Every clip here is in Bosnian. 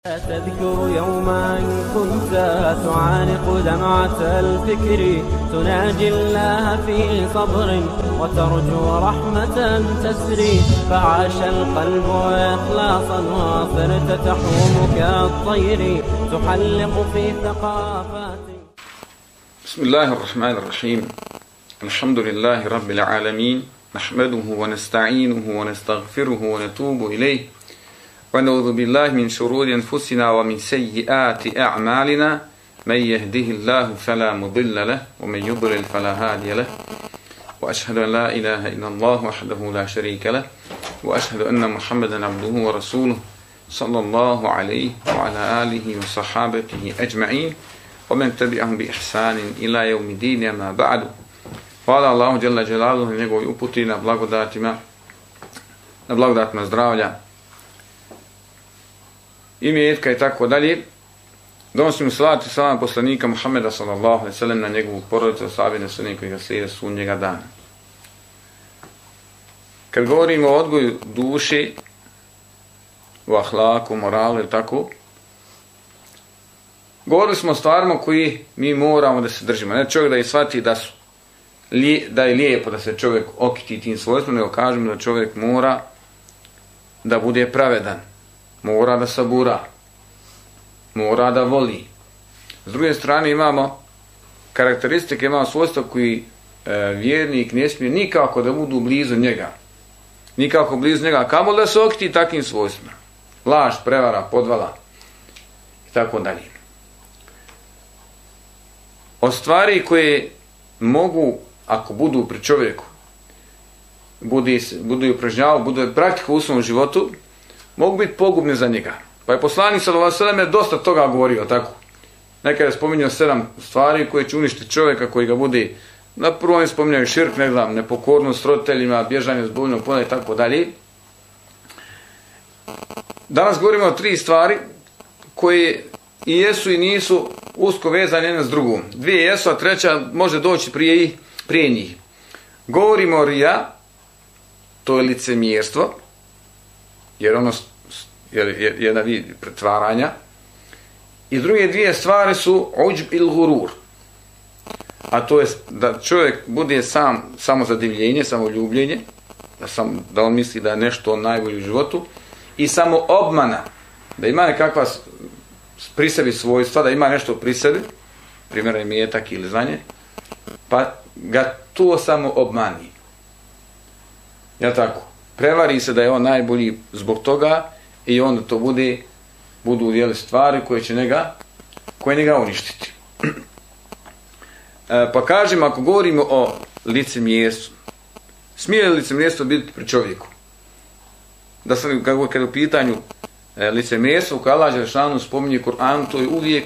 تذكر يوما كنت تعانق دمعة الفكر تناجي الله في صبر وترجو رحمة تسري فعاش القلب إخلاصا وصرت تحوم كالطير تحلق في ثقافات. بسم الله الرحمن الرحيم. الحمد لله رب العالمين، نحمده ونستعينه ونستغفره ونتوب إليه ونعوذ بالله من شرور أنفسنا ومن سيئات أعمالنا، من يهده الله فلا مضل له ومن يضلل فلا هادي له، وأشهد أن لا إله إلا الله وحده لا شريك له، وأشهد أن محمدا عبده ورسوله صلى الله عليه وعلى آله وصحابته أجمعين ومن تبعهم بإحسان إلى يوم الدين. أما بعد. Hvala Allahu dželle dželaluhu na njegovoj uputi, na blagodatima zdravlja, imetka i tako dalje. Donosimo salatu i salam poslanika Muhammeda sallallahu alejhi ve sellem na njegovu porodicu, ashabe i one koji ga slijede sudnjega dana. Kad govorimo o odgoju duše, o ahlaku, moralu i tako, govorili smo o stvarima koji mi moramo da se držimo. Ne čovjek da ih shvati da je lijepo da se čovjek okiti tim svojstvom, nego kažemo da čovjek mora da bude pravedan, mora da sabura, mora da voli. S druge strane imamo karakteristike, imamo svojstva koji vjernik ne smije nikako da budu blizu njega. Nikako blizu njega, kamo da se okiti takvim svojstvima. Laž, prevara, podvala i tako dalje. Od stvari koje mogu, ako budu pri čovjeku, budu upražnjavao, budu praktika u svom životu, mogu biti pogubne za njega. Pa je poslanik sallallahu alejhi ve sellem dosta toga govorio, tako. Nekada je spominjao 7 stvari koje će uništiti čovjeka koji ga bude, na prvom je spominjao širk, nepokornost roditeljima, bježanje s bolnog pola i tako dalje. Danas govorimo o 3 stvari koje i jesu i nisu usko vezane jedna s drugom. 2 jesu, a 3 može doći prije njih. Govorimo o rija, to je licemjerstvo, jer ono je jedan vid pretvaranja. I druge 2 stvari su uđb il gurur, a to je da čovjek bude samo zadivljenje, samo ljubljenje, da on misli da je nešto najbolje u životu, i samo obmana, da ima nekakva pri sebi svojstva, da ima nešto pri sebi, primjera imetak ili znanje, pa ga to samo obmani. Jel tako? Prevari se da je on najbolji zbog toga i onda to budu stvari koje će njega uništiti. Pa kažem, ako govorimo o licemjerstvu, smije li licemjerstvo biti pri čovjeku? Da sam, kada je u pitanju licemjerstvo, kada Allah dželešanu spominje Kur'an, to je uvijek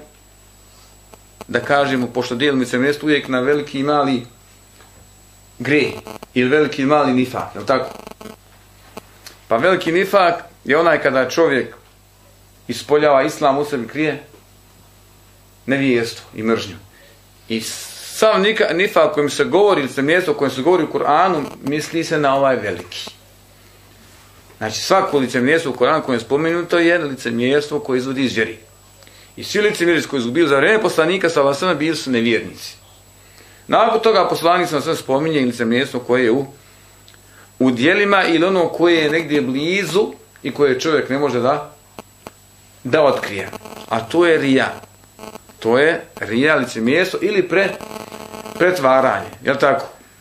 da kažemo, pošto dijelimo licemjerstvo uvijek na veliki i mali grijeh ili veliki i mali nifak, je li tako? Pa veliki nifak je onaj kada čovjek ispoljava islam, u sebi krije nevjerstvo i mržnju. I sam nifak kojim se govori, licemjerstvo kojim se govori u Kur'anu, misli se na ovaj veliki. Znači svako licemjerstvo u Koranu koje je spomenuto je licemjerstvo koje izvodi iz vjeri. I svi licemjerci koji su bili za vrijeme poslanika sallallahu alejhi ve sellem bili su nevjernici. Nakon toga poslanik sallallahu alejhi ve sellem spominje licemjerstvo koje je u djelima ili ono koje je negdje blizu i koje čovjek ne može da otkrije. A to je rija. To je rija, licemjerstvo ili pretvaranje. Jel tako?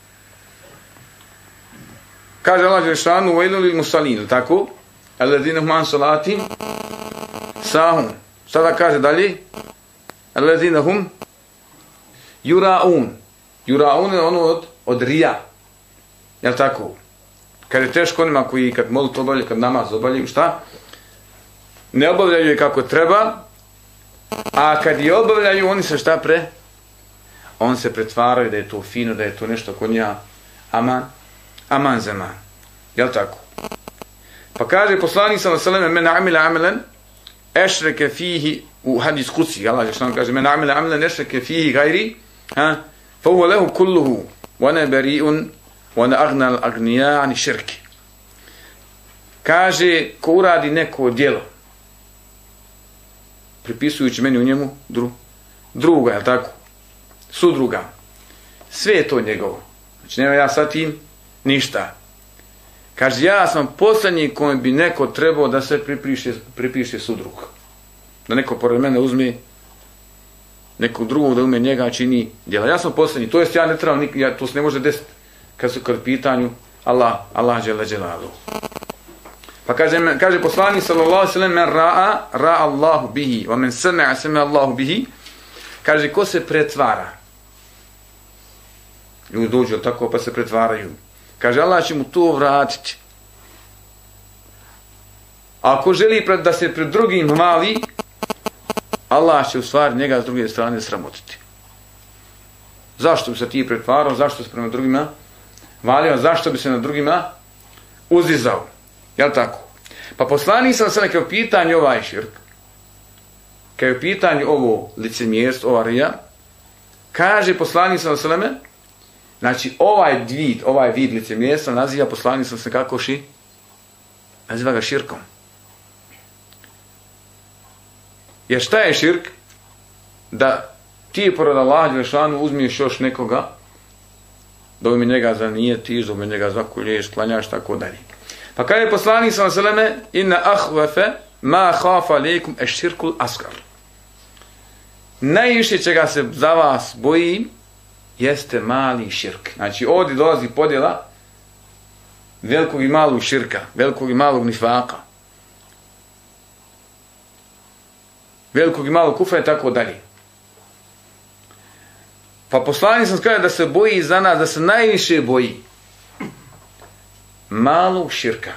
Kaže Allah dželešanu vejlun lil musallin, tako? Alladine hum an salatim sahun. Sada kaže dalje, alladine hum yuraun. Yuraun je ono od rija. Jel tako? Kad je teško onima koji kad molitvu obavljaju, kad namaz obavljaju, šta? Ne obavljaju je kako treba, a kad je obavljaju, oni se šta oni se pretvaraju da je to fino, da je to nešto kod njega aman zeman. Jel tako? Pa kaže poslanik sallallahu alejhi ve sellem men amila amalan ashraka fihi, u hadis kudsi Allah dželle kaže men amila amalan ashraka fihi ghairi fa huwa lahu kulluhu wa ana bari'un wa ana aghna al-aghniya an shirk. Kaže ko uradi neko djelo pripisujući meni u njemu druga, je tako? Sudruga. Sve je to njegovo. Znači nema ja sa tim ništa. Kaže, ja sam posljednji kojem bi neko trebao da se pripiše sudrug. Da neko pored mene uzme nekog drugog, da ume njega čini djela. Ja sam posljednji, to jest ja ne trebam, to se ne može desiti kad su kod pitanju Allah dželle dželaluhu. Pa kaže poslanik sallallahu alejhi ve sellem, men ra'a Allahu bihi, wa men sami'a Allahu bihi. Kaže, ko se pretvara? Ljudi dođu tako pa se pretvaraju. Kaže, Allah će mu to vratiti. A ako želi da se pred drugim hvali, Allah će u stvari njega s druge strane sramotiti. Zašto bi se ti pretvarao? Zašto se prema drugima hvalio? Zašto bi se na drugima uzdizao? Jel' tako? Pa poslanik sam kada je u pitanju ovaj širk, kada je u pitanju ovo licemjerstvo, ova rija, kaže poslanik sam seleme, znači ovaj vid licemjerstva naziva poslanik sam se kako naziva ga širkom. Jer šta je širk? Da ti pored Allaha dželešanu uzmiješ još nekoga, da mi njega zanijetiš, da mi njega zakulješ, klanjaš, tako dalje. Pa kada je poslanik sallallahu alejhi ve selleme, inna akhwafa ma khafa alaykum ash-shirkul asghar. Najviše čega se za vas boji jeste mali širk. Znači ovdje dolazi podjela velikog i malog širka, velikog i malog nifaka, velikog i malog kufra i tako dalje. Pa poslanik sam kaže da se boji za nas, da se najviše boji malog širka.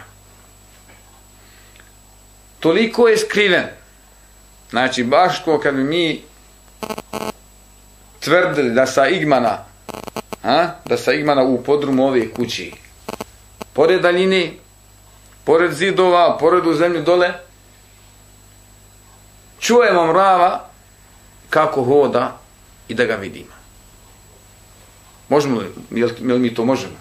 Toliko je skriven. Znači, baš ko kad bi mi tvrdili da sa igmana u podrumu ove kući, pored daljine, pored zidova, pored u zemlju dole, čujemo mrava kako hoda i da ga vidimo. Možemo li? Jel mi to možemo?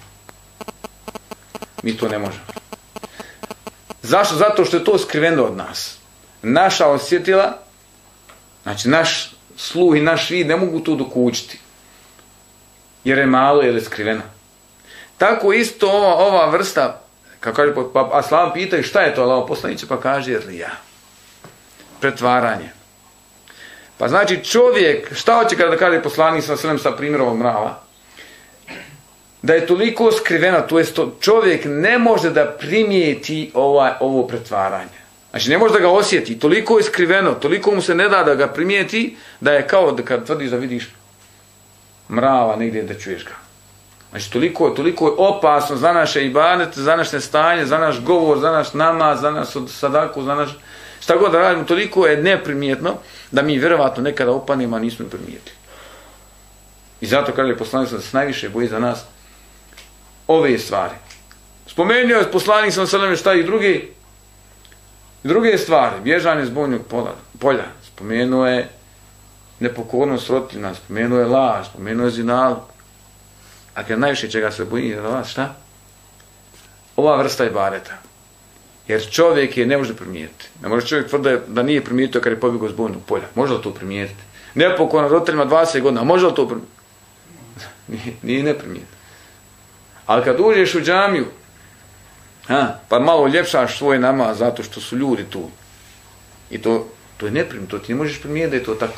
Mi to ne možemo. Zašto? Zato što je to skriveno od nas. Naša osjetila, znači naš sluh i naš vid ne mogu to dokučiti. Jer je malo, jer je skriveno. Tako isto ova vrsta, kako kaže, pa Aslan pitaju šta je to Allahov poslaniče, pa kaže rija. Pretvaranje. Pa znači čovjek, šta hoće kada kaže poslanik sa primjerom mrava? Da je toliko skriveno, to jest čovjek ne može da primijeti ovo pretvaranje. Znači ne može da ga osjeti, toliko je skriveno, toliko mu se ne da ga primijeti, da je kao da kad tvrdiš da vidiš mrava negdje da čuješ ga. Znači toliko je opasno za naše ibadete, za naše stanje, za naš govor, za naš namaz, za naš sadaku, za naš šta god da radimo, toliko je neprimjetno da mi vjerovatno nekada opanimo, a nismo primijetili. I zato kaže poslanik da se najviše boji za nas ove stvari. Spomenuo je poslanik sallallahu šta i druge stvari, bježanje s bojnog polja, spomenuo je nepokornost roditeljima, spomenuo je laž, spomenuo je zinalog. A kad najviše čega se boji za vas, šta? Ova vrsta ibadeta. Jer čovjek je ne može primijetiti. Ne može čovjek tvrditi da nije primijetio kad je pobjegao s bojnog polja. Može li to primijetiti? Nepokornost roditeljima 20 godina, može li to primijetiti? Nije ne primijetiti. Ali kad uđeš u džamiju, pa malo uljepšaš svoj namaz zato što su ljudi tu. I to je neprimjetno, to ti ne možeš primijetiti da je to tako.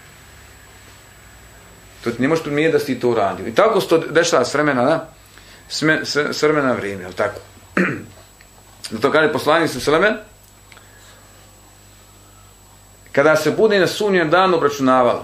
To ti ne možeš primijetiti da si ti to uradio. I tako se to dešava s vremena na vrijeme, jel tako? Zato kaže poslanik sallallahu, kada se bude na sudnjem danu obračunavalo,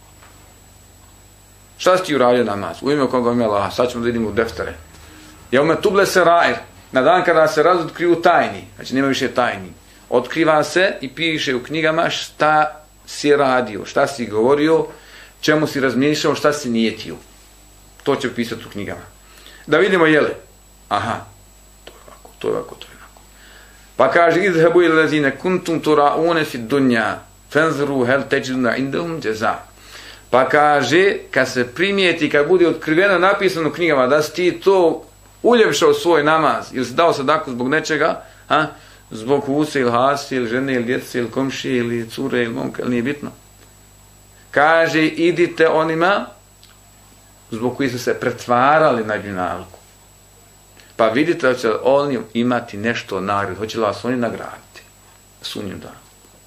šta si ti uradio namaz? U ime koga ima Allah, sad ćemo da idemo u deftere. Jeume tuble serair, na dan kada se razotkriju tajni, znači nema više tajni, otkriva se i piše u knjigama šta si radio, šta si govorio, čemu si razmišljao, šta si nijetio. To će pisati u knjigama. Da vidimo jele. Aha, to je ovako. Pa kaže, idhebu ilazine kuntum turaune fi dunja, fenzru hel teđuna indahum džeza. Pa kaže, kad se primijeti, kad bude otkriveno napisano u knjigama, da si ti to uljepšao svoj namaz, ili si dao sadaku zbog nečega, zbog huce ili hasi ili žene ili djece ili komšije ili cure ili momka, ili nije bitno. Kaže, idite onima zbog koji su se pretvarali na dunjalku. Pa vidite da će oni imati nešto nagrade, hoće li vas oni nagraditi. Sudnjem danu.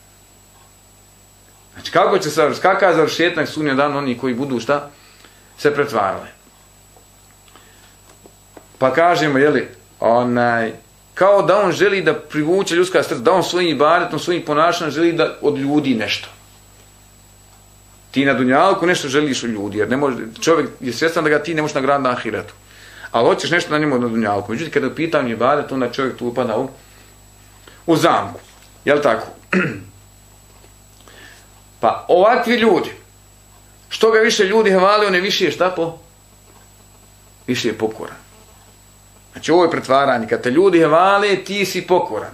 Znači, kako će se, kakav je završetak sudnjem danu oni koji budu šta? Se pretvarali. Pa kažemo, jeli, kao da on želi da privuče ljudska srca, da on svojim ibadetom, svojim ponašanjem želi da od ljudi nešto. Ti na dunjalku nešto želiš od ljudi, jer ne može, čovjek je svjestan da ga ti ne možeš nagraditi na ahiretu. Ali hoćeš nešto na njemu na dunjalku. Međutim, kada je u pitanju ibadet, onda čovjek tu upada u zamku. Jel' tako? Pa ovakvi ljudi, što ga više ljudi hvali, on je više šta po? Više je pokoran. Znači ovo je pretvaranje. Kad te ljudi hvale, ti si pokoran.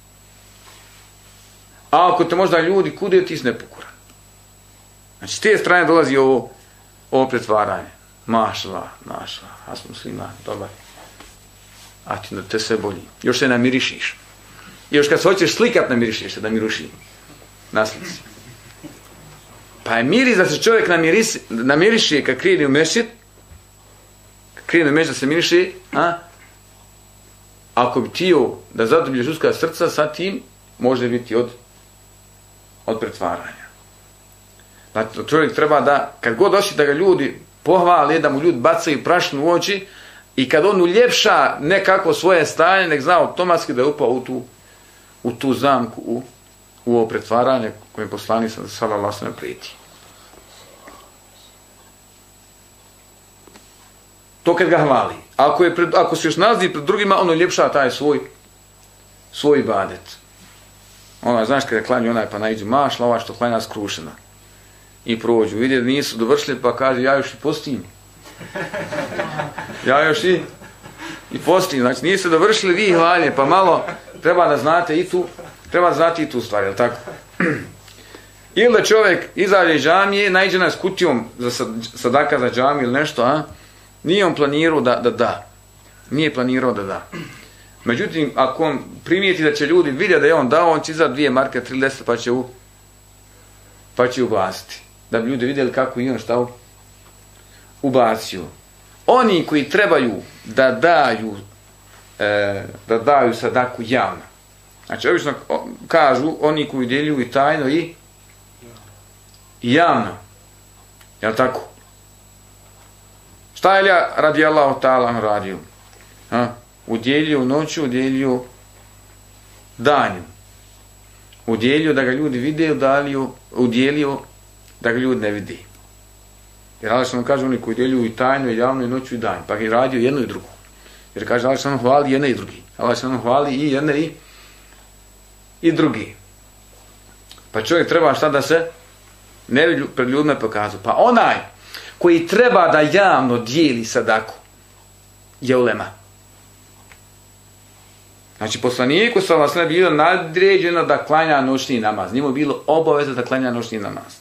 A ako te možda ljudi kude, ti si nepokoran. Znači s te strane dolazi ovo pretvaranje. Mašla, a smo svima dobar. A ti te sve bolji. Još se namirišiš. I još kad se hoćeš slikat, namirišiš se da miruši. Na slici. Pa je miris da se čovjek namiriši kad krene u mešćid. Kad krene u mešćid da se miriši, ako bi tio da zadoblješ ljudska srca, sa tim može biti od pretvaranja. Znači, čovjek treba da, kad god došli da ga ljudi pohvale, da mu ljudi bacaju prašnu u oči i kad on uljepša nekako svoje stanje, nek zna automatski da je upao u tu zamku, u ovo pretvaranje koje poslanik sallallahu alejhi ve sellem prijeti. To kad ga hvali. Ako se još nalazi pred drugima, on uljepša taj svoj ibadet. Znaš kada klanju onaj pa naiđu mašla, ova što klanja skrušena. I prođu. Vidje, nisu dovršili pa kaže ja još i postim. Ja još i postim. Znači nisu dovršili vi hvalje, pa malo treba da znate i tu stvar, jel tako? Ili da čovjek izađe iz džamije, naiđe nas kutijom za sadaka za džamiju ili nešto, nije on planirao da da. Nije planirao da da. Međutim, ako on primijeti da će ljudi vidjeti da je on dao, on će iza 2 marke, 3 pa će ubaciti. Da bi ljudi vidjeli kako i on šta ubacio. Oni koji trebaju da daju sadaku javno. Znači, obično kažu, oni koji udjeljuju i tajno i javno. Jel' tako? Šta je Ilija radijallahu ta'ala radio? Udjeljuju noću, udjeljuju danju. Udjeljuju da ga ljudi vide, udjeljuju da ga ljudi ne vidi. Jer Allah što kaže, oni koji udjeljuju i tajno, i javno, i noću, i danju. Pa je radio jedno i drugo. Jer kaže, Allah što hvali jedne i drugi. Allah što hvali i jedne i drugi. Pa čovjek treba šta da se ne bi pred ljudima pokazao. Pa onaj koji treba da javno dijeli sadaku je ulema. Znači poslaniku sallallahu alejhi ve sellem bilo nadređeno da klanja noćni namaz. Njemu je bilo obaveza da klanja noćni namaz.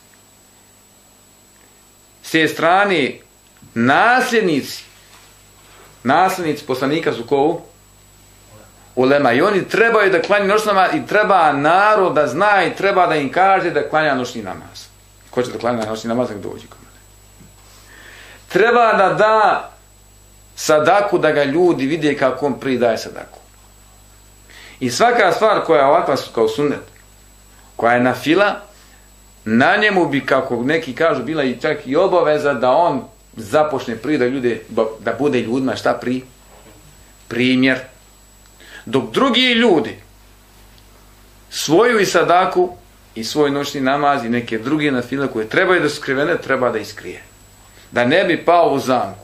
S te strane nasljednici poslanika su ko? Ulema. I oni trebaju da klanjaju noćni namaz i treba narod da zna i treba da im kaže da klanja noćni namaz. Ko će da klanja noćni namaz, nek dođe kod mene. Treba da da sadaku da ga ljudi vide kako on pridaje sadaku. I svaka stvar koja je ovakva kao sunnet, koja je na fila, na njemu bi, kako neki kažu, bila i čak i obaveza da on započne prije da bude ljudima šta primjer. Dok drugi ljudi svoju i sadaku i svoj noćni namaz i neke druge na file koje trebaju da su skrivene, treba da iskrije. Da ne bi pao u zamku.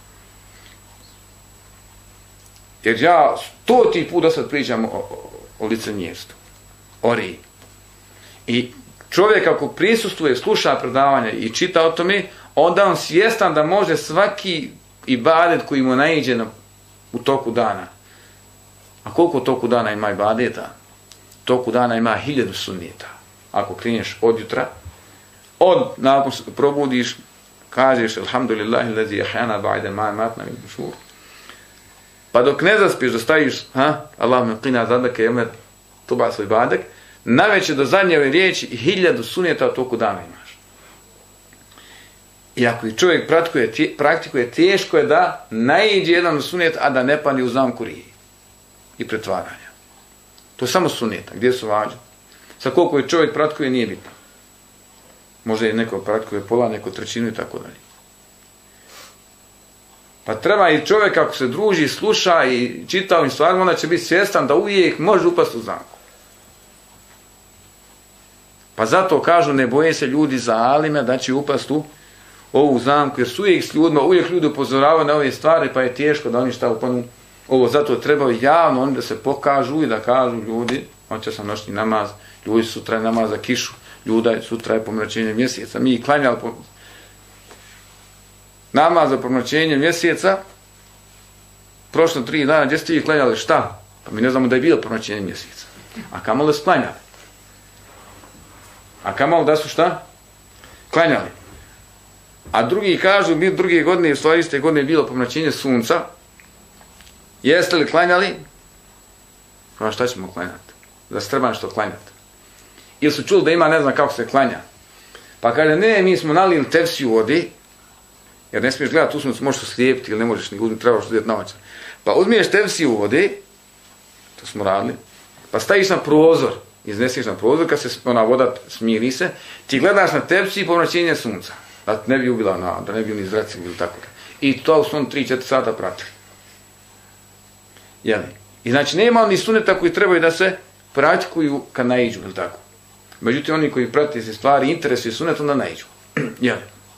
Jer ja 100 puta sad pričam o licemjerstvu, o riji. I čovjek ako prisustvuje, sluša predavanja i čita o tome, onda on svjestan da može svaki ibadet koji mu naiđe u toku dana. A koliko toku dana ima ibadeta? Toku dana ima 1000 sunneta. Ako kreneš od jutra, nakon se probudiš, kažeš alhamdulillahi allazi ahyana ba'da ma amatna min nushur. Pa dok ne zaspiš da staviš, Allahumma qina azabaka yawma to ba svoj ibadet, naveće do zadnje ove riječi 1000 suneta u toku dana imaš. I ako čovjek praktikuje, teško je da naiđe jedan sunet, a da ne pani u zamku rije i pretvaranja. To je samo suneta, gdje su vađe. Sa koliko je čovjek praktikuje, nije bitno. Možda je neko praktikuje pola, neko trećinu i tako dalje. Pa treba i čovjek ako se druži, sluša i čita ovim stvarima, onda će biti svjestan da uvijek može upasti u zamku. Pa zato kažu, ne boje se ljudi za alime da će upasti u ovu zamku, jer su uvijek s ljudima, uvijek ljudi upozoravaju na ove stvari, pa je teško da oni šta upanu ovo. Zato trebaju javno oni da se pokažu i da kažu ljudi, hoće sam noćni namaz, ljudi sutra je namaz za kišu, ljudi sutra je pomračenje mjeseca. Mi klanjali namaz za pomračenje mjeseca, prošlo 3 dana, gdje ste vi klanjali šta? Pa mi ne znamo da je bilo pomračenje mjeseca. A kamalo da su klanjali? A kamalo da su šta? Klanjali. A drugi kažu, mi druge godine, u stvari iste godine je bilo pomračenje sunca. Jeste li klanjali? Pa šta ćemo klanjati? Da se treba nešto klanjati. Ili su čuli da ima ne znam kako se klanja. Pa kaže, ne, mi smo nalili tefsiju vodi, jer ne smiješ gledati, tu smo možeš slijepiti ili ne možeš ni uzmi, trebaš uzeti naočar. Pa uzmiješ tefsiju vodi, to smo radili, pa staviš na prozor, izneseš na prozor, kad se ona voda smiri se, ti gledaš na tefsiju i pomračenje sunca. Da ne bi ubila, da ne bi ni zraci ili tako. I to su on 3-4 sata pratili. Jeli? I znači nema oni suneta koji trebaju da se praktikuju kad naiđu, ili tako. Međutim, oni koji prate se stvari, interesuju sunet, onda naiđu. Jeli?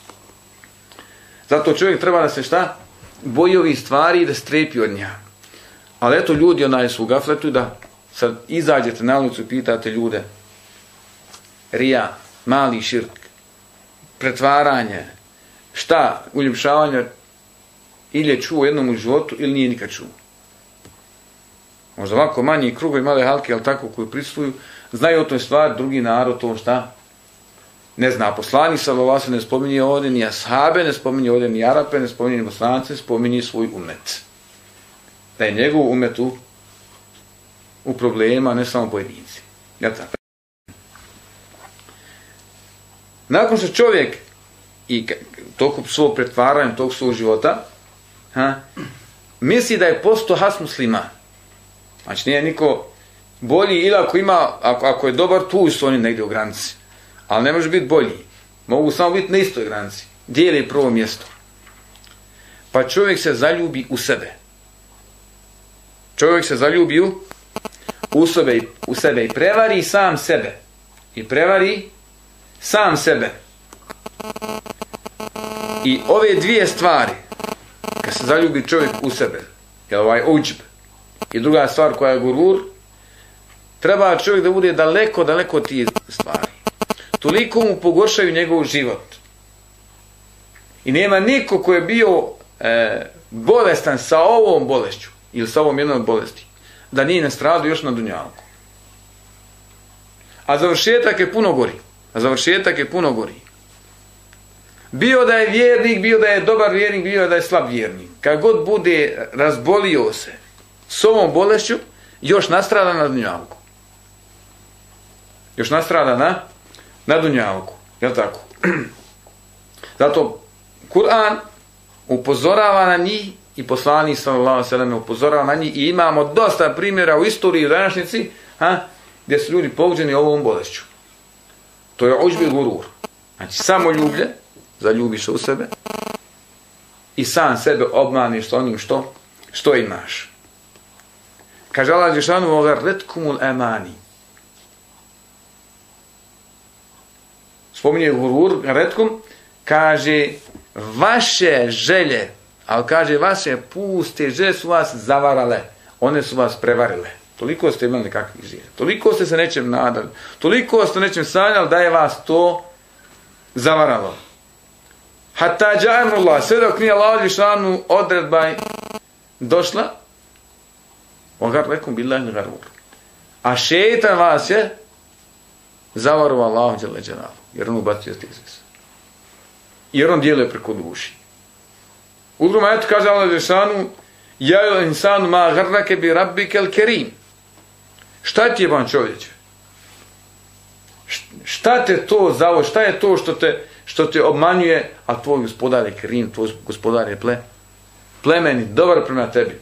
Zato čovjek treba da se šta? Boji ovih stvari i da strepi od nja. Ali eto ljudi su u gafletu da sad izađete na ulicu i pitate ljude rija, mali širk, pretvaranje, šta, uljepšavanje, ili je čuo jednom u životu ili nije nikad čuo. Možda ovako manji krugovi, male halke, ali tako koji prisustvuju, znaju o toj stvari, drugi narod to šta? Ne zna. Poslanik sallallahu alejhi ve sellem ne spominje ovdje ni ashabe, ne spominje ovdje ni Arape, ne spominje ni Bosanci, spominje svoj umet. Da je njegov umet u problema, ne samo pojedinci. Ja tako. Nakon što čovjek i tokom svog pretvaranja, tog svog života, misli da je postao has musliman. Znači nije niko bolji, ili ako je dobar, tu su oni negdje u granici. Ali ne može biti bolji. Mogu samo biti na istoj granici. Dijeli prvo mjesto. Pa čovjek se zaljubi u sebe. Čovjek se zaljubi u sebe i prevari sam sebe. I prevari sam sebe. I ove dvije stvari, kad se zaljubi čovjek u sebe, je ovaj uđb, i druga stvar koja je gurur, treba čovjek da bude daleko, daleko od tih stvari. Toliko mu pogoršaju njegov život. I nema niko ko je bio bolestan sa ovom bolešću, ili sa ovom jednom bolesti, da nije nastradao još na dunjalku. A završetak je puno gori. Bio da je vjernik, bio da je dobar vjernik, bio da je slab vjernik. Kad god bude razbolio se s ovom bolešću, još nastrada na dunjalku. Još nastrada na dunjalku. Jel' tako? Zato Kur'an upozorava na njih i poslanik sallallahu alejhi ve sellem upozorava na njih i imamo dosta primjera u istoriji i današnjici gdje su ljudi pogođeni ovom bolešću. To je uđb i gurur. Znači samoljublje, zaljubiš u sebe i sam sebe obmaniš s onim što imaš. Kaže Allah dželešanu وَغَرَّتْكُمُ الْأَمَانِ. Spominje gurur, garetkum, kaže vaše želje, ali kaže vaše puste želje su vas zavarale, one su vas prevarile. Toliko ste imali nekakvih želja, toliko ste se nečem nadali, toliko ste nečem sanjali da je vas to zavaralo. Hatta dža'amrullah, sve dok nije Allah dželešanu odredba došla, وَغَرَّكُمْ بِاللَّهِ الْغَرُورُ. A šeitan vas je zavarovao Allahu dželle dželaluhu, jer on ubacio stizes. Jer on djeluje preko duši. U drugom ajetu kaže Allah dželešanu: "Ja insanu ma gharrake bi rabbikal kerim." Šta ti je ban čovječe? Šta te to zavo, šta je to što te obmanjuje, a tvoj gospodar je Kerim, tvoj gospodar je plemeni, dobar prema tebi.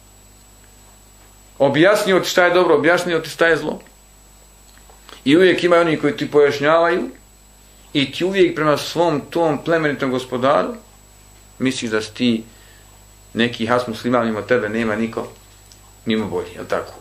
Objasnio ti šta je dobro, objasnio ti šta je zlo. I uvijek ima oni koji ti pojašnjavaju i ti uvijek prema svom tom plemenitom gospodaru misliš da si ti neki has musliman, mimo tebe nema niko mimo bolji, jel tako?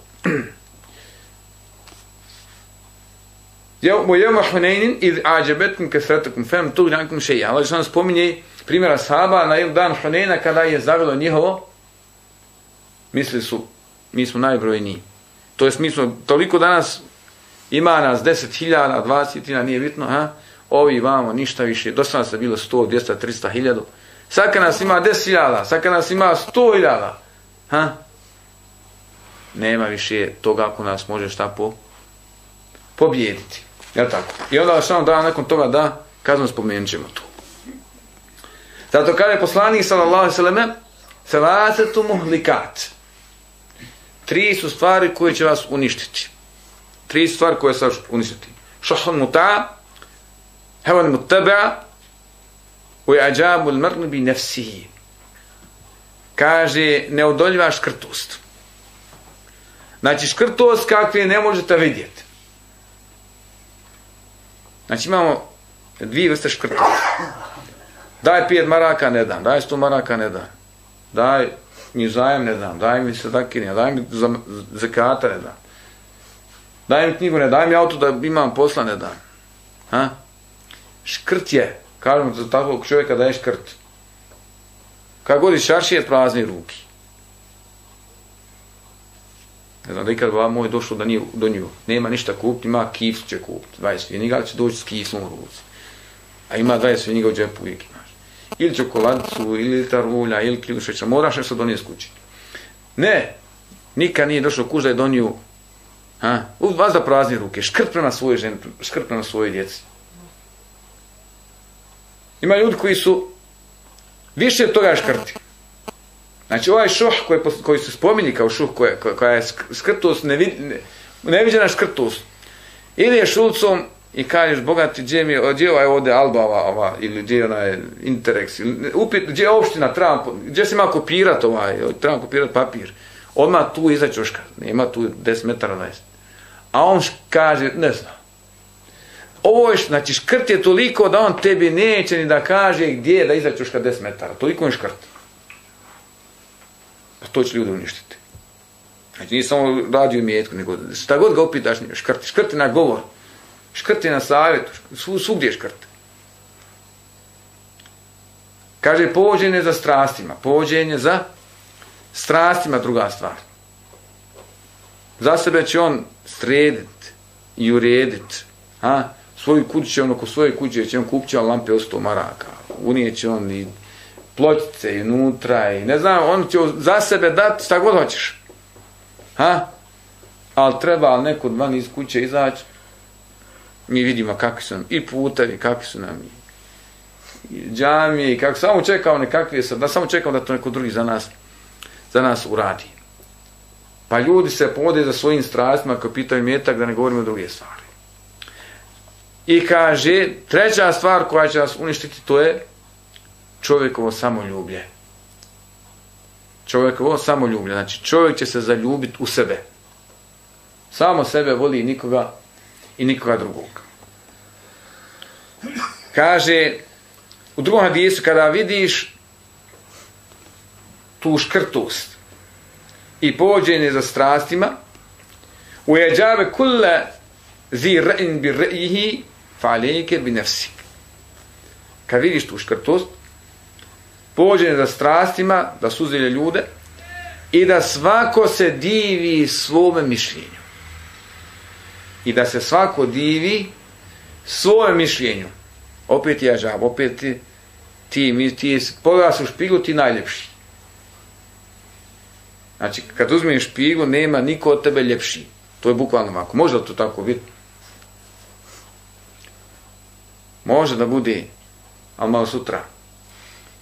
وَيَوْمَ حُنَيْنٍ إِذْ أَعْجَبَتْكُمْ كَثْرَتُكُمْ فَلَمْ تُغْنِ عَنْكُمْ شَيْئًا. Allah što nam spominje primjera sahaba na dan Hunejna kada je zavelo njihovo, mislili su, mi smo najbrojniji. To jest mi smo toliko danas, ima nas 10.000, 20.000, nije bitno, ovi vamo ništa više, do sada bilo 100, 200, 300, 1000. Sad kad nas ima 10.000, sad kad nas ima 100.000, nema više toga ako nas može šta pobijediti. Jel tako? I onda što nam da nakon toga da kazno spomenut ćemo tu. Zato kada je poslanik sallallahu alejhi ve selleme salasetu muhlikat. 3 su stvari koje će vas uništiti. 3 stvari koje će vas uništiti. Šahun muta, hevan muttaba, u ađabu l-mrnu bi nefsihi. Kaže, neodoljiva škrtost. Znači, škrtost kakve ne možete vidjeti. Znači, imamo 2 vrste škrtosti. Daj 5 maraka, ne dam. Daj 100 maraka, ne dam. Daj mi zajem, ne dam. Daj mi sadakine, daj mi zekata, ne dam. Daj mi knjigu, ne daj mi auto da imam posla, ne dam. Škrt je, kažemo za takvog čovjeka da je škrt. Kad god iz šaršije prazni ruki. Ne znam da ikad baba moj došlo do nju. Nema ništa kupiti, ima kiflu će kupiti. 20 svinjiga će doći s kiflom u ruci. A ima 20 svinjiga u džepu uvijek imaš. Ili čokoladicu, ili liter ulja, ili kilu šeća. Moraš nešto donijeti kući. Ne, nikad nije došlo kuć da je donio vas da prazni ruke. Škrt prema svojoj ženi, škrt prema svojoj djeci. Ima ljudi koji su više od toga škrti. Znači ovaj šuh koji se spominje kao šuh koja je škrtost, neviđena škrtost. Ili je šulcom i kažeš bogati gdje je ovaj ovdje Alba ova, ili gdje je onaj Interex, gdje je opština, gdje se ima kopirati trebam kopirati papir. Odmah tu iza čoška, nema tu 10 metara 20. A on kaže, ne znam. Ovo je, znači škrt je toliko da on tebi neće ni da kaže gdje je da iza čoška 10 metara. Toliko je škrt. Pa to će ljudi uništiti. Znači nije samo radio imetku, nego šta god ga upitaš, škrti na govor, škrti na savjetu, svugdje je škrt. Kaže povođenje za strastima, povođenje za strastima druga stvar. Za sebe će on srediti i urediti, svoju kuću će on oko svoje kuće će on kupiti lampe od 100 maraka, unijet će on i pločice i unutra i ne znam, on će za sebe dati šta god hoćeš. Ali treba neko van iz kuće izaći, mi vidimo kakvi su nam i putevi, kakvi su nam i džamije, i kako samo čekao nekakve, samo čekao da to neko drugi za nas uradi. Pa ljudi se povode za svojim strastima ako pitaju metak, da ne govorimo o druge stvari. I kaže, treća stvar koja će nas uništiti, to je čovjekovo samoljublje. Čovjekovo samoljublje, znači čovjek će se zaljubiti u sebe. Samo sebe voli nikoga i nikoga drugog. Kaže, u drugom hadisu, kada vidiš tu škrtost i povođenje za strastima, ujeđave kulle zi ra'in bi ra'ihi fa'alejke bi nefsik. Kad vidiš tu škrtost, povođenje za strastima, da suzilje ljude i da svako se divi svome mišljenju. I da se svako divi svoje mišljenju. Opet je ažab, opet ti pogledaš u špiglu, ti najljepši. Znači, kad uzmeš špiglu, nema niko od tebe ljepši. To je bukvalno ovako. Može li to tako biti? Može da bude, ali malo sutra.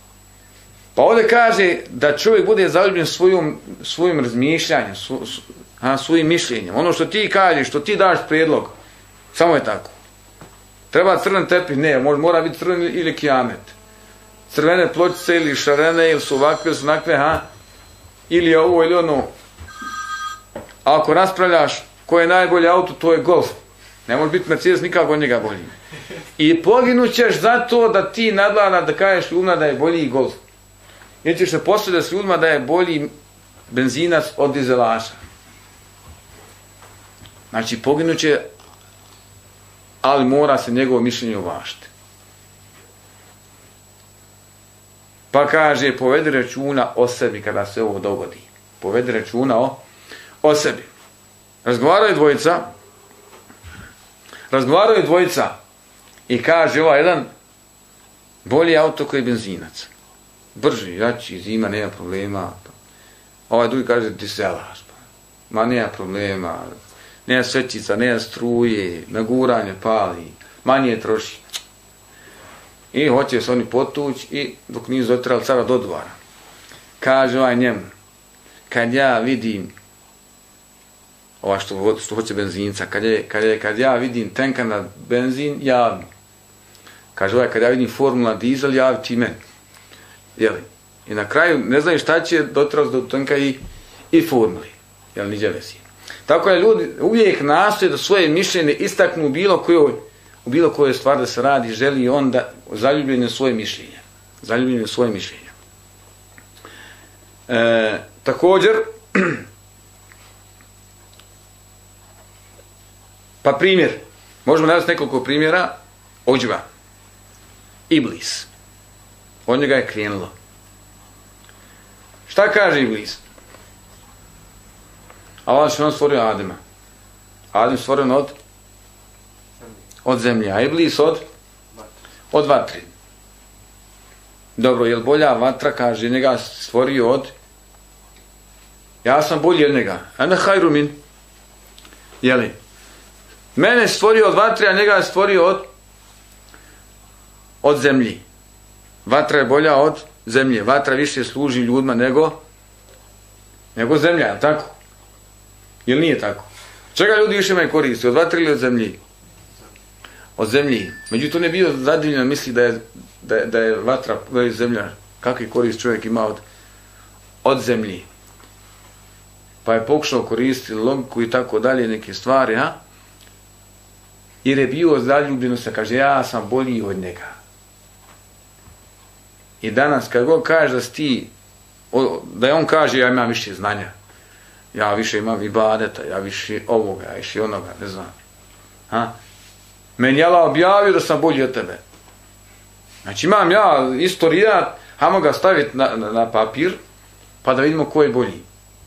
Pa ovdje kaže da čovjek bude zaljubljen svojim razmišljanjem, svojim mišljenjem. Ono što ti kažeš, što ti daš prijedlog, samo je tako. Treba crven tepih, ne, mora biti crven ili kijamet. Crvene pločice ili šarene, ili su ovakve, ili su onakve, ili je ovo ili ono. A ako raspravljaš ko je najbolji auto, to je Golf. Ne može biti Mercedes nikako od njega bolji. I poginut ćeš zato da ti nadlana da kažeš ljudima da je bolji Golf. Jer ćeš se postaviti s ljudima da je bolji benzinac od dizelaša. Znači poginut će, ali mora se njegovo mišljenje uvažiti. Pa kaže, povedi računa o sebi kada se ovo dogodi. Povedi računa o sebi. Razgovaraju dvojica i kaže ovaj jedan bolji auto koji je benzinac. Brži, jači, zima, nema problema. Ovaj drugi kaže dizelaš. Ma nema problema. Nema svećica, nema struje, naguranje pali, manje troši. I hoće se oni potući i dok nisu dotrali cara do dvora. Kaže ovaj njemu, kad ja vidim ovaj što hoće benzinca, kad ja vidim tenka na benzin, javim. Kaže ovaj, kad ja vidim formula dizel, javi ti meni. Jeli? I na kraju ne znaju šta će dotrati do tenka i formuli. Jel, niđe vezi. Tako je ljudi uvijek nastoje da svoje mišljenje istaknu u bilo kojoj stvari da se radi, želi on da zaljubljen je svoje mišljenje. Zaljubljen je svoje mišljenje. Također, pa primjer, možemo navesti nekoliko primjera, Ođba, Iblis. Od njega je krenulo. Šta kaže Iblis? Allah je on stvorio Adema. Adem stvoren od zemlje, a Iblis od vatre. Dobro, je li bolja vatra, kaže, njega stvorio od... Ja sam bolji od njega. Ana hajru min. Jeli? Mene je stvorio od vatre, a njega je stvorio od zemlji. Vatra je bolja od zemlje. Vatra više služi ljudima nego zemlja, je tako? Jel nije tako? Čega ljudi više imaju koristi? Od vatre ili od zemlji? Od zemlji. Međutim, on je bio zadivljen, misli da je vatra, da je zemlja. Kakvi korist čovjek ima od zemlji? Pa je pokušao koristiti logiku i tako dalje, neke stvari, jer je bio zaljubljen, se kaže, ja sam bolji od njega. I danas, kad god kaže da si ti, da je on kaže, ja imam više znanja, ja više imam ibadeta, ja više ovoga, ja više onoga, ne znam. Meni je Allah objavio da sam bolji od tebe. Znači imam ja istorijat, hajmo ga staviti na papir, pa da vidimo ko je bolji.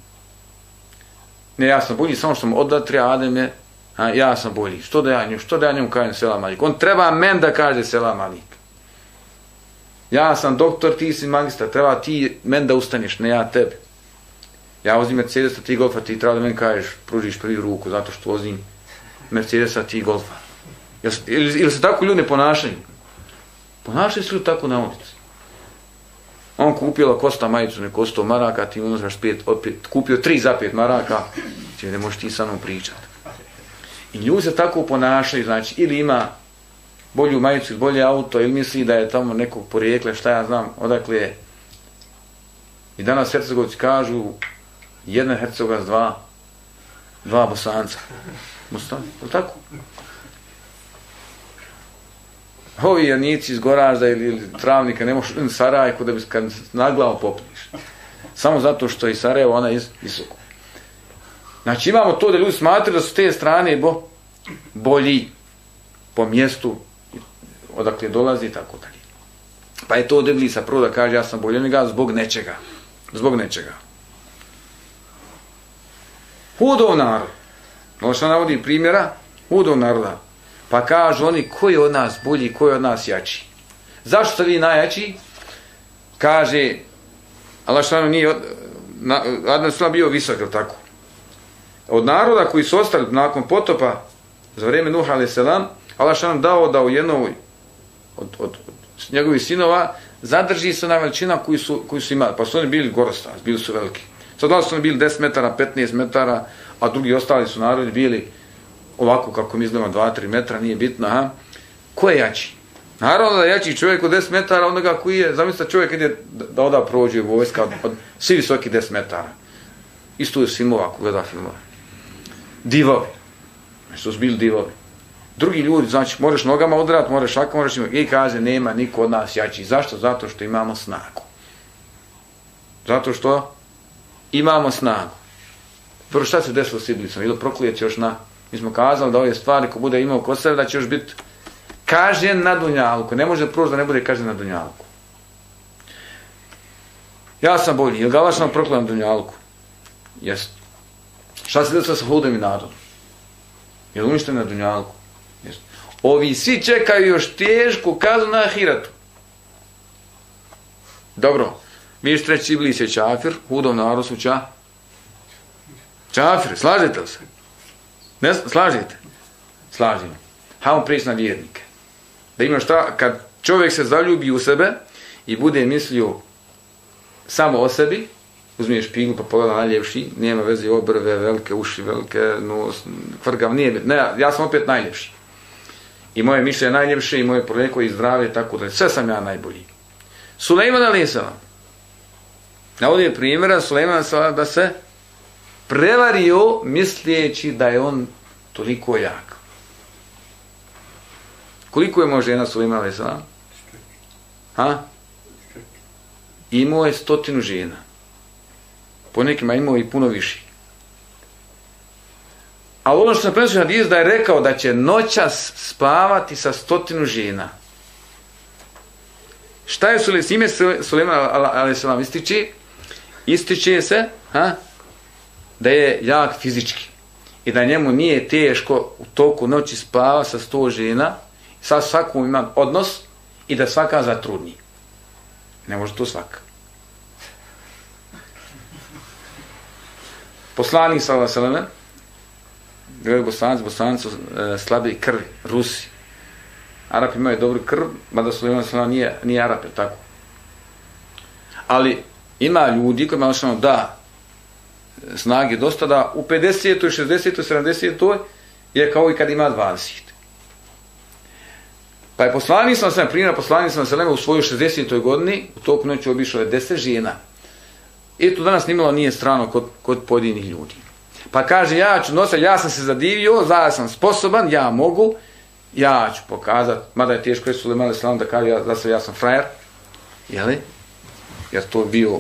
Ne, ja sam bolji, samo što sam odatri Ademe, ja sam bolji. Što da ja njemu kažem selam alik? On treba men da kaže selam alik. Ja sam doktor, ti si magistar, treba ti men da ustaneš, ne ja tebi. Ja vozim Mercedesa, ti Golfa, ti treba da meni kažeš, pružiš prvi ruku, zato što vozim Mercedesa, ti Golfa. Ili se tako ljudi ne ponašaju? Ponašaju se ljudi tako na ulici. On kupio Kosta majicu, neko 100 maraka, ti mu uzmeš kupio 3 za 5 maraka, ti ne možeš ti sa mnom pričati. I ljudi se tako ponašaju, znači, ili ima bolju majicu ili bolje auto, ili misli da je tamo nekog porijekla, šta ja znam, odakle je. I danas Hercegovci kažu, jedan Hercegovac, dva Bosanca. Bosanca, je li tako? Ovi jadnici iz Goražda ili Travnika ne možeš Sarajku da bi kad na glavu popniš. Samo zato što je Sarajevo ona visoko. Znači imamo to da ljudi smatraju da su te strane bolji po mjestu odakle dolazi i tako dalje. Pa je to od Iblisa prvo da kaže ja sam bolji od njega zbog nečega. Zbog nečega. Hudov narod. Ono što navodi primjera, hudov naroda. Pa kažu oni, ko je od nas bolji, ko je od nas jači? Zašto ste vi najjači? Kaže, Allah što nije, Adem su bio visok, je tako? Od naroda koji su ostali nakon potopa, za vrijeme Nuha a.s. Allah što dao da u jednoj od njegovih sinova zadrži se na veličina koji su imali, pa su oni bili gorostavci, bili su veliki. Sad da su oni bili 10 metara, 15 metara, a drugi ostali su narodi bili ovako kako mi izgledamo 2-3 metra, nije bitno, aha. Ko je jači? Naravno da je jači čovjek od 10 metara, onda ga koji je, zamislite čovjek ide da oda prođe vojska od svi visoki 10 metara. Isto je filmova, ako gleda filmova. Divovi. Što su bili divovi. Drugi ljudi, znači, možeš nogama udarati, možeš šakom, možeš imati. I kaže, nema niko od nas jači. Zašto? Zato što imamo snagu. Zato što imamo snagu. Prvo, šta se desilo s Iblisom? Ili proklijet još na... Mi smo kazali da ove stvari, ko bude imao kod sebe, da će još biti kažen na dunjaluku. Ne može proći da ne bude kažen na dunjaluku. Ja sam bolji. Je li ga lašno proklijet na dunjaluku? Jest. Šta se desilo sa Hudom i narodom? Je li uništen na dunjaluku? Jest. Ovi svi čekaju još tešku kaznu na ahiratu. Dobro. Mi ćete reći Iblis je čafir, Hudov narod su čafir. Slažete li se? Ne slažete? Slažemo. Hajmo prijeći na vjernike. Da ima šta, kad čovjek se zaljubi u sebe i bude mislio samo o sebi, uzmiješ špiglu pa pogleda najljepši, nema veze obrve, velike uši, velike nos, kvrgav, nije, ne, ja sam opet najljepši. I moje mišlje je najljepše i moje porijeklo i zdravlje, tako da sve sam ja najbolji. Sulejman a.s. Ovdje je primjera Sulejman a.s. da se prevario misleći da je on toliko jak. Koliko je imao žena Sulejman a.s.? Imao je 100 žena. Po nekima imao i puno više. Ali ono što sam prenosio hadis da je rekao da će noćas spavati sa 100 žena. Šta je ime Sulejman a.s. ističe? Ističe se da je jak fizički i da njemu nije teško u toku noći spava sa 100 žena, sa svakom ima odnos i da svaka zatrudni. Ne može to svaka. Poslanik sallallahu alejhi ve sellem, Bosanci slabi krvi, Rusi. Arapi imaju dobru krv, mada Sulejman sallallahu nije Arap, tako. Ali ima ljudi koji imaju da snage dosta da u 50. 60. 70. je kao i kad ima 20. Pa je poslanik sallallahu alejhi ve sellem u svojoj 60. godini u toku noći obišao je 10 žena. I to danas nimalo nije strano kod pojedinih ljudi. Pa kaže, ja ću nositi, ja sam se zadivio, ja sam sposoban, ja mogu, ja ću pokazati, mada je teško reći Sulejman a.s. da kaže, ja sam frajer, jeli? Jer to bio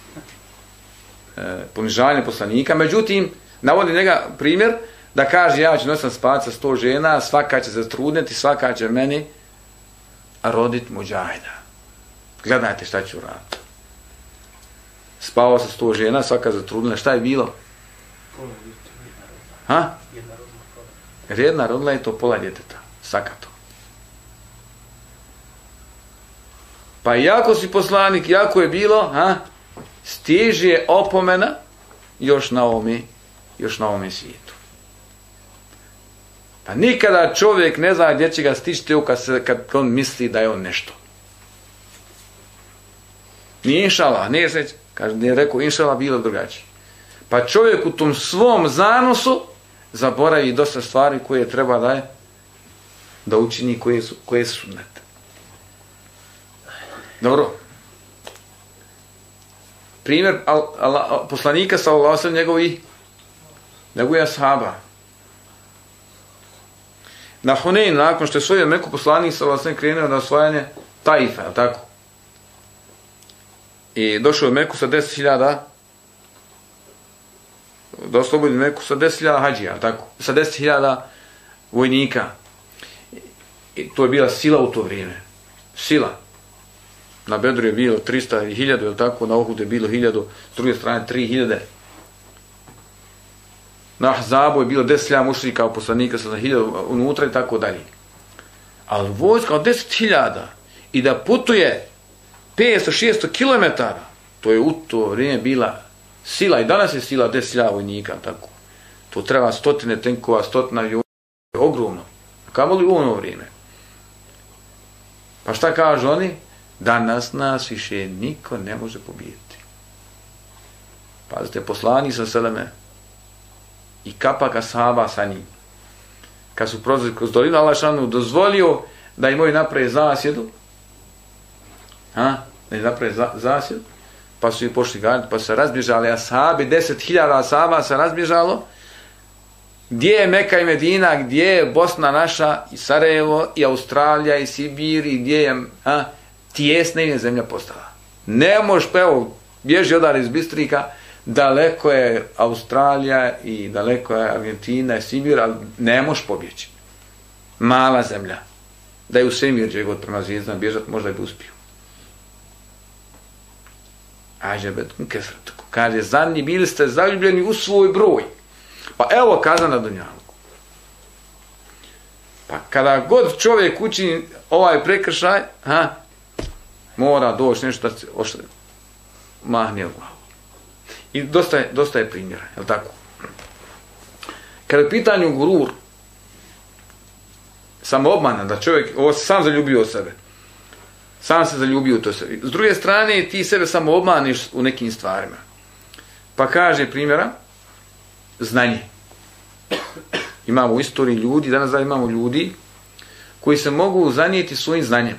ponižavanje poslanika. Međutim, navodi njega primjer da kaže, ja ću nositi spavati sa 100 žena, svaka će zatrudniti, svaka će meni roditi muđajda. Gledajte šta ću raditi. Spavao sa 100 žena, svaka zatrudnila. Šta je bilo? Jedna rodila je to pola djeteta. Sakato. Pa jako si poslanik, jako je bilo, stiže je opomena još na ovome svijetu. Pa nikada čovjek ne zna gdje će ga stići kad on misli da je on nešto. Nije inšala, nije rekao inšala, bilo drugačije. Pa čovjek u tom svom zanosu zaboravi dosta stvari koje treba da učini, koje su sunnete. Dobro. Primjer poslanika sallallahu alejhi ve sellem njegovih ashaba. Na Hunein, nakon što je osvojio Meku, poslanik sallallahu alejhi ve sellem krenuo na osvajanje Taifa, tako? I došao u Meku sa 10.000, da oslobodi Meku sa 10.000 hađija, tako? Sa 10.000 vojnika. I to je bila sila u to vrijeme. Sila. Na Bedru je bilo 300 i 1000, je tako? Na Uhudu je bilo 1000, s druge strane 3000. Na Ahzabu je bilo 10.000 mušrika u poslanika sa 1000 unutra i tako dalje. Ali vojska od 10.000 i da putuje 500-600 km, to je u to vrijeme bila sila, i danas je sila 10.000 vojnika, tako. To treba 100 tenkova, 100 aviona, ogromno. Kamo li u ono vrijeme? Pa šta kažu oni? Danas nas više niko ne može pobijeti. Pazite, poslanik sallallahu alejhi ve sellem i kapak ashaba sa njim. Kad su prolazili kroz dolinu, Allah šanu dozvolio da imaju naprave zasjedu, da im naprave zasjedu, pa su ih pošli gaditi, pa su se razbježali ashabi, 10.000 ashaba se razbježalo. Gdje je Meka i Medina, gdje je Bosna naša, i Sarajevo, i Australija, i Sibir, i gdje je tijesna im je zemlja postala. Ne možeš, pa evo, bježi odar iz Bistrika, daleko je Australija i daleko je Argentina i Sibir, ali ne možeš pobjeći. Mala zemlja. Da je u svemir gdje god prema zvijezdama bježat, možda bi uspio. Kaže, zadnji bili ste zaljubljeni u svoj broj. Pa evo kaza na dunjalku. Pa kada god čovjek učini ovaj prekršaj, mora doći nešto da se mahne u glavu. I dosta je primjera, je li tako? Kada je pitanju gurur, samoobmana, da čovjek sam zaljubio sebe, sam se zaljubio u to sebe. S druge strane, ti sebe samo obmaniš u nekim stvarima. Pa kaže primjera, znanje. Imamo u istoriji ljudi, danas imamo ljudi koji se mogu zanijeti svojim znanjem.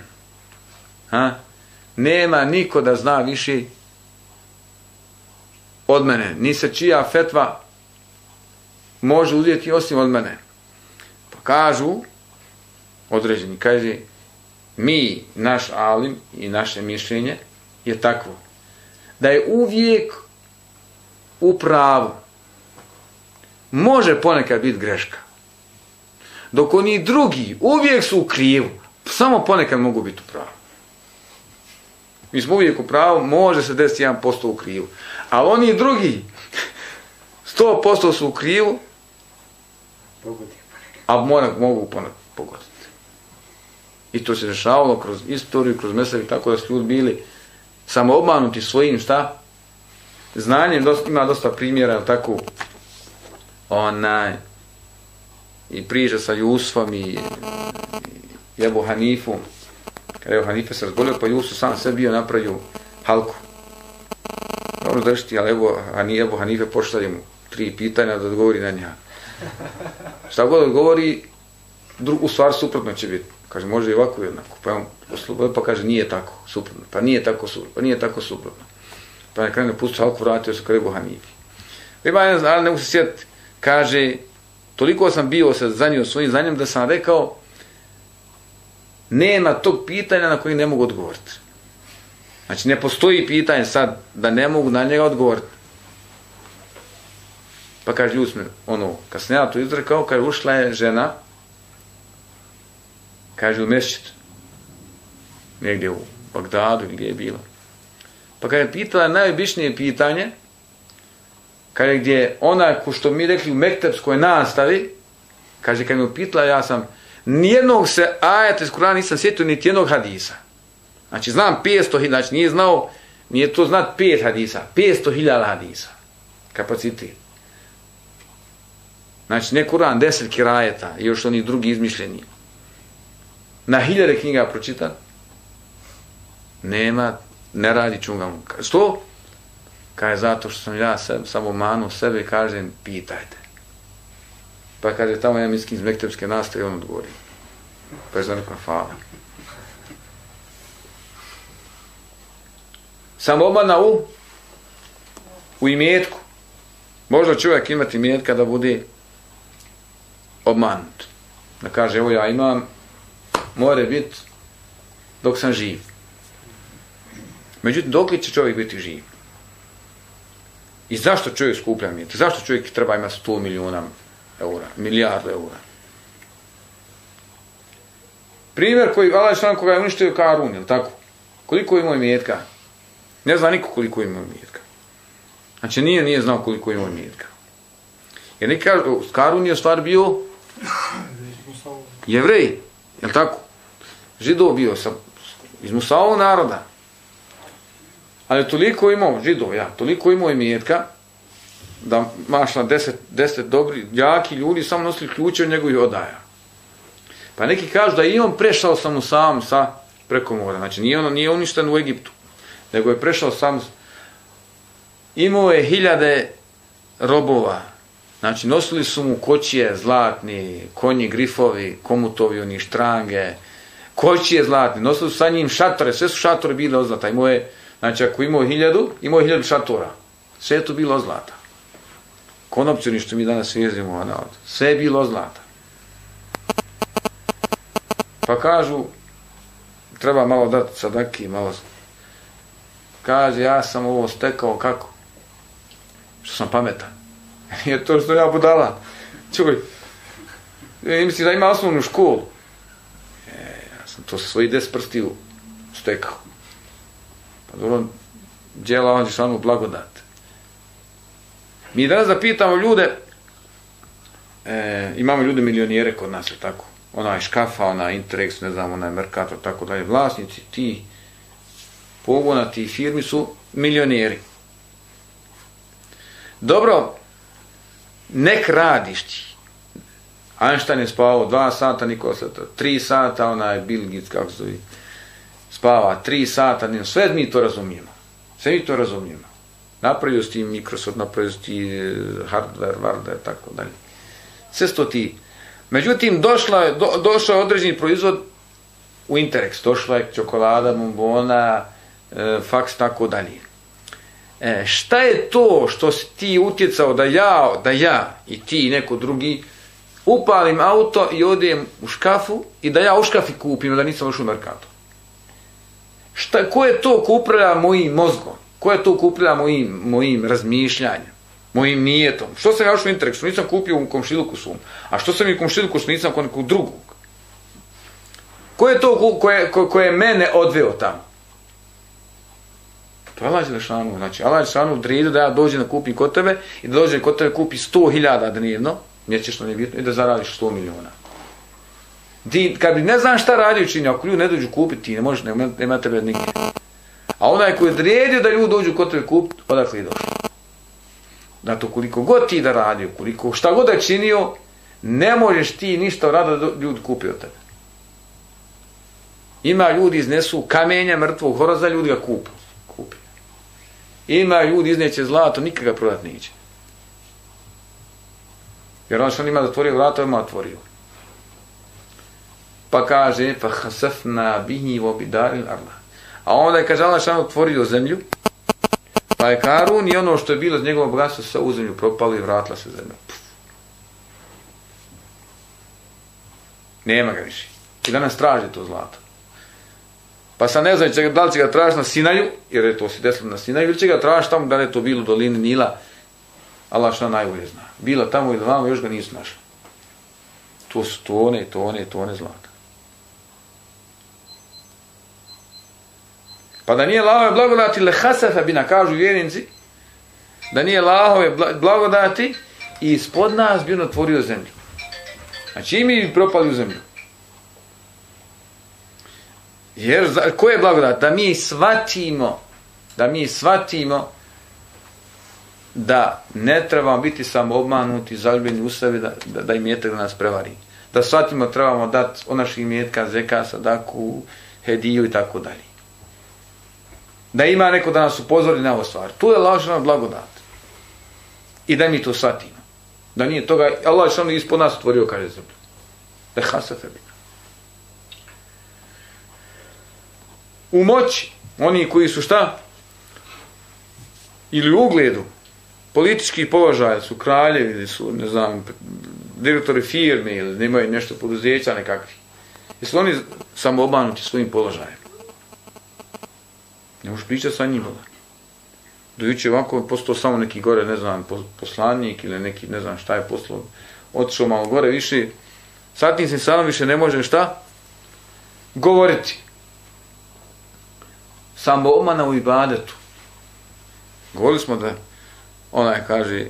Nema niko da zna više od mene. Ni se čija fetva može uzeti osim od mene. Pa kažu, određeni, kaže, mi, naš alim i naše mišljenje je takvo, da je uvijek u pravu. Može ponekad biti greška. Dok oni drugi uvijek su u krivu, samo ponekad mogu biti u pravu. Mi smo uvijek u pravu, može se desiti 1% u krivu. Ali oni drugi 100% su u krivu, a mogu ponekad pogoditi. I to se dešavalo kroz istoriju, kroz meseli, tako da su ljudi bili samo obmanuti svojim znanjem. Ima dosta primjera, tako i priča sa Jusufom i Ebu Hanifom. Kada je Ebu Hanife se razbolio, pa Jusuf sam sve bio napravio halku. Dobro dršti, ali Ebu Hanife pošalje mu 3 pitanja da odgovori na njega. Šta god odgovori, u stvari suprotno će biti. Kaže, može i ovako i jednako. Pa on oslobodio, pa kaže, nije tako suprotno. Pa nije tako suprotno. Pa na kraju ne pustio halku, vratio se kod Ebu Hanife. Ima jedan, ali ne mogu se sjetiti. Kaže, toliko sam bio se zanio svojim znanjem da sam rekao, nema tog pitanja na koji ne mogu odgovoriti. Znači, ne postoji pitanje sad da ne mogu na njega odgovoriti. Pa kaže, ljudi smo, kad sam ja to izrekao, kaže, ušla je žena, kaže, u mešćid, negdje u Bagdadu, gdje je bila. Pa kada je pitala najobičnije pitanje, kaže, gdje ona, ko što mi rekli u mektepskoj nastavi, kaže, kad mi upitala, ja sam nijednog se ajeta iz Kurana nisam sjetio, niti jednog hadisa. Znači, znam 500.000, znači nije to znat 5 hadisa, 500.000 hadisa. Kapacitet. Znači, ne Kuran, 10 kirajeta, i još oni drugi izmišljeni. Na 1000 knjiga pročitan, nema, ne radi čungam. Što? Kaže, zato što sam ja samo manu sebe i kažem, pitajte. Pa kaže, tamo ja miskin iz mektepske nastave, on odgovori. Pa je za nekom hvala. Samo obmana u imetku. Možda čovjek imati imetka da bude obmanut. Da kaže, evo ja imam, more biti dok sam živ. Međutim, dok li će čovjek biti živ? I zašto čovjek skuplja imetak? Zašto čovjek treba imati 100 milijuna eura, milijardu eura? Primjer koji, Allah šlan koga je uništio Karun, je li tako? Koliko imao imetka? Ne zna niko koliko imao imetka. Znači nije znao koliko imao imetka. Jer neki kažu, Karun je u stvari bio Jevrej, je li tako? Židov bio iz Musavog naroda. Ali toliko imao, Židov, toliko imao imetka, da mašla 10 dobri, jaki ljudi samo nosili ključe od njegovih odaja. Pa neki kažu da i on prešao sam sam preko mora. Znači nije uništen u Egiptu, nego je prešao sam. Imao je 1000 robova, Znači, nosili su mu kočije zlatni, konji grifovi, komutovi, oni štrange, kočije zlatni, nosili su sa njim šatore, sve su šatore bile od zlata. Znači, ako imao 1000 šatora, sve je to bilo od zlata. Konopci, što mi danas vezimo, sve je bilo od zlata. Pa kažu, treba malo dati sadaki, malo. Kaže, ja sam ovo stekao kako? Što sam pametan. Jer to što ja budala. Čuj, misli da ima osnovnu školu. Ja sam to sa svojih 10 prstiju stekao. Pa dobro, djela on Đelešanu blagodat. Mi danas da pitamo ljude, imamo ljude milionijere kod nas, tako. Onaj Škafa, onaj Interex, ne znam, onaj Mercator, tako dalje. Vlasnici ti pogona, ti firmi su milionijeri. Dobro, nek radiš ti. Einstein je spavao 2 sata, Nikola Tesla 3 sata, onaj Bill Gates, kako se zove, spava 3 sata, sve mi to razumijemo. Napravio si ti Microsoft, napravio si ti hardware, tako dalje. Sve sto ti. Međutim, došao je određeni proizvod u Interex, došla je čokolada, bombona, faks, tako dalje. Šta je to što si ti utjecao da ja i ti i neko drugi upalim auto i odijem u škafu i da ja u škafi kupim, da nisam ušao u Mercator? Ko je to ko upravlja mojim mozgom? Ko je to ko upravlja mojim razmišljanjem? Mojim nijetom? Što sam ja ušao u Interex? Što nisam kupio u komšiluku svom? A što sam i u komšiluku što nisam kod nekog drugog? Ko je to ko je mene odveo tamo? To je Allah Đelešanu. Znači, Allah Đelešanu odredio da ja dođem da kupim kod tebe i da dođem kod tebe kupi 100.000 dnevno, nećeš ne bitno, i da zaradiš 100 miliona. Kad bi ne znam šta radi učiniti, ako ljudi ne dođu kupiti, ti ne možeš, nema tebe nigdje. A onaj koji je odredio da ljudi dođu kod tebe kupiti, odakle je došlo. Zato koliko god ti da radio, šta god da je činio, ne možeš ti ništa rada da ljudi kupi od tebe. Ima ljudi iznesu kamenja mrtvog horoza, ljudi ga kupi. Ima ljudi izneće zlato, nikad ga prodat neće. Jer on što ima da otvorio vrata, ima otvorio. Pa kaže, pa hasafna bihi wa bidaril arla. A onda je, kaže, Allah što otvorio zemlju, pa je Karun i ono što je bilo z njegovog bogatstva sve u zemlju propalo i vratila se zemlja. Nema ga više. I danas traži to zlato. Pa sad ne znam da li će ga tražiti na Sinaju, jer je to se desilo na Sinaju, ili će ga tražiti tamo da li je to bilo u dolini Nila, Allah što najbolje zna. Bilo tamo ili vamo, još ga nisu našli. To su tone zlata. Pa da nije Allahove blagodati lehasefe bina, kažu vjernici, da nije Allahove blagodati i ispod nas bi on otvorio zemlju. Znači i mi bi propali u zemlju. Jer ko je blagodat? Da mi shvatimo da ne trebamo biti samo obmanuti, zaljubljeni u sebi, da imetak nas prevari. Da shvatimo trebamo dati od naših imetka, zeka, sadaku, hediju i tako dalje. Da ima neko da nas upozori na ovo stvar. Tu je lažna blagodat. I da mi to shvatimo. Da nije toga, Allah je ispod nas otvorio, kaže zemlju. Da hasafe bi. U moći, oni koji su šta? Ili u ugledu, politički položaje, su kraljevi, ili su, ne znam, direktori firme, ili nemaju nešto poduzeća nekakvi. Jesu oni samo obanuti svojim položajem? Ne možeš pričati sa njima. Dojuče ovako postao samo neki gore, ne znam, poslanik ili neki, ne znam šta je poslao, otišao malo gore više, sa tim sam više ne može šta? Govoriti. Samo obmana u ibadetu. Govorili smo da onaj kaže,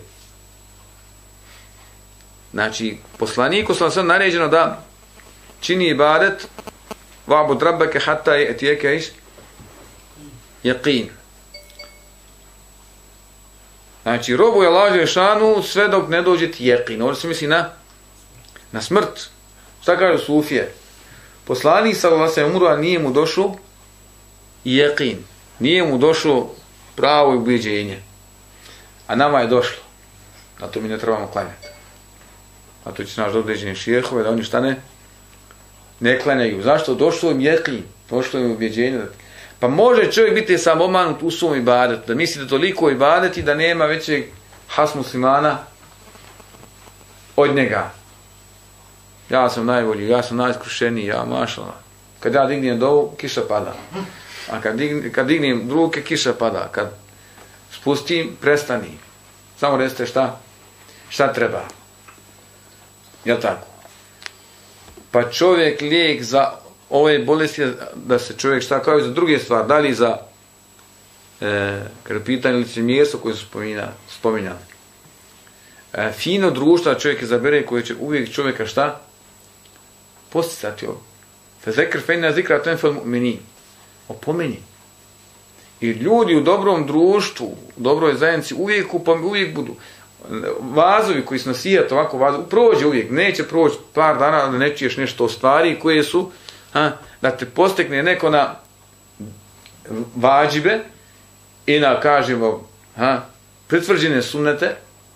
znači poslaniku sam sad naređeno da čini ibadet va'bud rabbeke hatta ya'tiyaka ish yaqin. Znači robu je Allah Đelešanu sve dok ne dođe ti yaqin. Ovdje se misli na smrt. Šta kaže Sufije? Poslanik sallallahu alejhi ve sellem umro, a nije mu došao yaqin. Nije mu došlo pravo ubeđenje. A nama je došlo. Zato mi ne trebamo klanjati. A to će naš određeni šijehove da oni šta ne klanjaju. Zašto? Došlo im jeklin, došlo im ubjeđenje. Pa može čovjek biti sam omanut u svom ibadetu, da misli da toliko ibadeti da nema većeg has muslimana od njega. Ja sam najbolji, ja sam najiskrušeniji, ja mašala. Kad ja dignem dovu, kiša pada. A kad dignem ruke, kiša pada. Kad spustim, prestani. Samo recite šta treba. Jel tako? Pa čovjek lijek za ove bolesti da se čovjek šta kao i za druge stvari, da li za kada je pitanje licemjerstvo koje su spominjali. Fino društvo čovjek izabere koje će uvijek čovjeka šta? Posticati ovo. Fezekr fejna zikra tenfel mu'minin. Opomeni. I ljudi u dobrom društvu, u dobroj zajednici uvijek budu. Vazovi koji su nasijati ovako vazovi, prođe uvijek, neće proći par dana da ne čuješ nešto o stvari koje su, da te postekne neko na vađibe i na, kažemo, pritvrđene sunnete,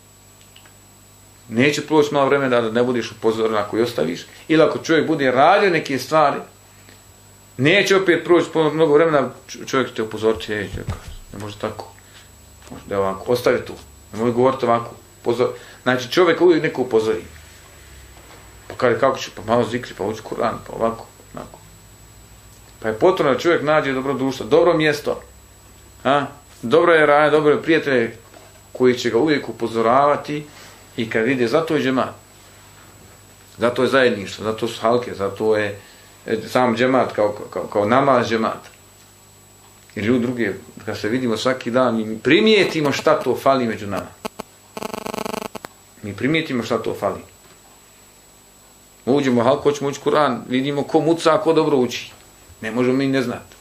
neće proći malo vremena da ne budiš upozoren ako i ostaviš, ili ako čovjek bude radio neke stvari, neće opet proći mnogo vremena, čovjek te upozoriti, ne može tako, da ovako, ostavi tu. Ne može govoriti ovako. Znači čovjek uvijek neko upozori. Pa kaže kako će, pa malo zikri, pa uči Kur'an, pa ovako, onako. Pa je potrebno da čovjek nađe dobro društvo, dobro mjesto. Dobro je raja, dobro je prijatelje koji će ga uvijek upozoravati i kad vide, zato je džemat. Zato je zajedništvo, zato su halke, zato je sam džemat kao namaz džemat. I ljudi drugi, kad se vidimo svaki dan, mi primijetimo šta to fali među nama. Mi primijetimo šta to fali. Uđemo, halko, hoćemo ući Kur'an, vidimo ko muca, ko dobro uči. Ne možemo mi ne znati.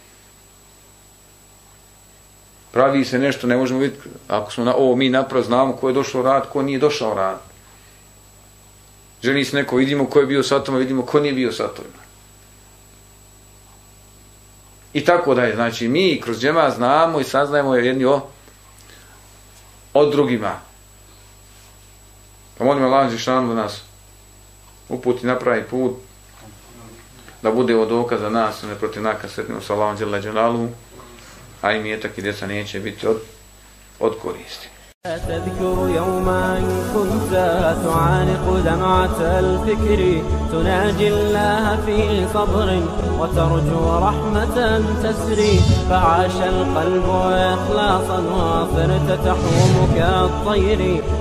Pravi se nešto, ne možemo vidjeti, ako smo mi napravo znamo ko je došao rad, ko nije došao rad. Želi se neko, vidimo ko je bio satovima, vidimo ko nije bio satovima. I tako da je, znači mi kroz džemat znamo i saznajemo jedni od drugima. Pa molim Allah Žešanu da nas uputi na pravi put, da bude od dokaz za nas, ne protiv naka sretnimo sa Allahom dželle dželaluhu, a i imetak i djeca neće biti od koristi. تذكر يوما كنت تعانق دمعة الفكر تناجي الله في صبر وترجو رحمة تسري فعاش القلب إخلاصا وصرت تحوم كالطير